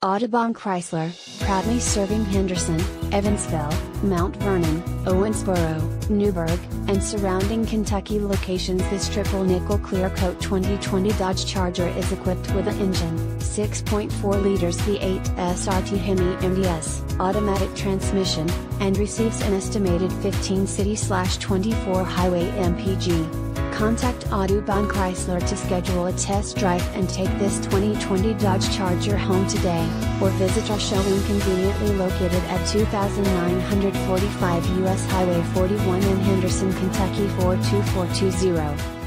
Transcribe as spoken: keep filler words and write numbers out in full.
Audubon Chrysler, proudly serving Henderson, Evansville, Mount Vernon, Owensboro, Newburgh, and surrounding Kentucky locations. This triple nickel clear coat twenty twenty Dodge Charger is equipped with an engine, six point four liters V eight S R T Hemi M D S, automatic transmission, and receives an estimated fifteen city twenty-four highway M P G. Contact Audubon Chrysler to schedule a test drive and take this twenty twenty Dodge Charger home today, or visit our showroom conveniently located at two thousand nine hundred forty-five U S Highway forty-one in Henderson, Kentucky four two four two zero.